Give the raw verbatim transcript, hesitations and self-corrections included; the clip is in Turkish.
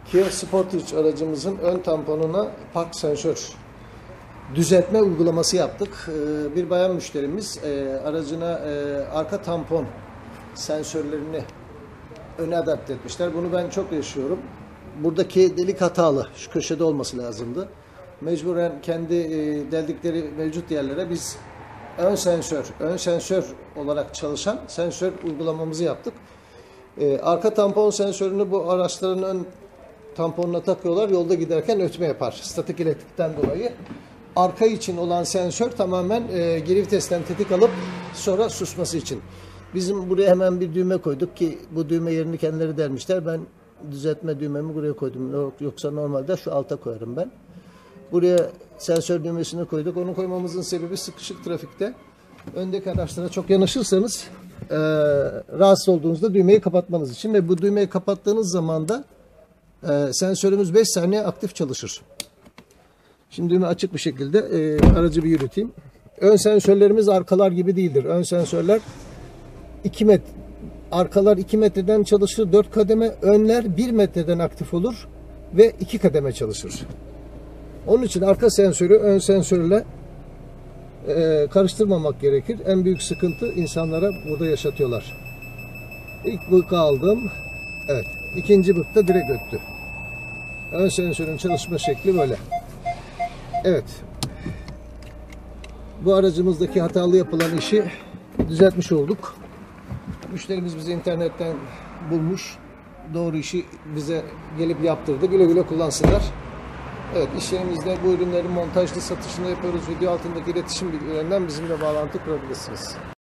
Kia Sportage aracımızın ön tamponuna park sensör düzeltme uygulaması yaptık. Bir bayan müşterimiz aracına arka tampon sensörlerini öne adapte etmişler. Bunu ben çok yaşıyorum. Buradaki delik hatalı. Şu köşede olması lazımdı. Mecburen kendi deldikleri mevcut yerlere biz ön sensör, ön sensör olarak çalışan sensör uygulamamızı yaptık. Arka tampon sensörünü bu araçların ön tamponuna takıyorlar. Yolda giderken ötme yapar. Statik elektrikten dolayı. Arka için olan sensör tamamen e, geri vitesten tetik alıp sonra susması için. Bizim buraya hemen bir düğme koyduk ki bu düğme yerini kendileri delmişler. Ben düzeltme düğmemi buraya koydum. Yoksa normalde şu alta koyarım ben. Buraya sensör düğmesini koyduk. Onu koymamızın sebebi sıkışık trafikte öndeki araçlara çok yanaşırsanız e, rahatsız olduğunuzda düğmeyi kapatmanız için ve bu düğmeyi kapattığınız zaman da e, sensörümüz beş saniye aktif çalışır. Şimdi düğme açık bir şekilde e, aracı bir yürüteyim. Ön sensörlerimiz arkalar gibi değildir. Ön sensörler iki metre, arkalar iki metreden çalışır, dört kademe, önler bir metreden aktif olur ve iki kademe çalışır. Onun için arka sensörü ön sensörle e, karıştırmamak gerekir. En büyük sıkıntı insanlara burada yaşatıyorlar. İlk bıkı aldım. Evet. İkinci bıkta direkt öttü. Ön sensörün çalışma şekli böyle. Evet. Bu aracımızdaki hatalı yapılan işi düzeltmiş olduk. Müşterimiz bizi internetten bulmuş. Doğru işi bize gelip yaptırdı. Güle güle kullansınlar. Evet, iş yerimizde bu ürünlerin montajlı satışını yapıyoruz. Video altındaki iletişim bilgilerinden bizimle bağlantı kurabilirsiniz.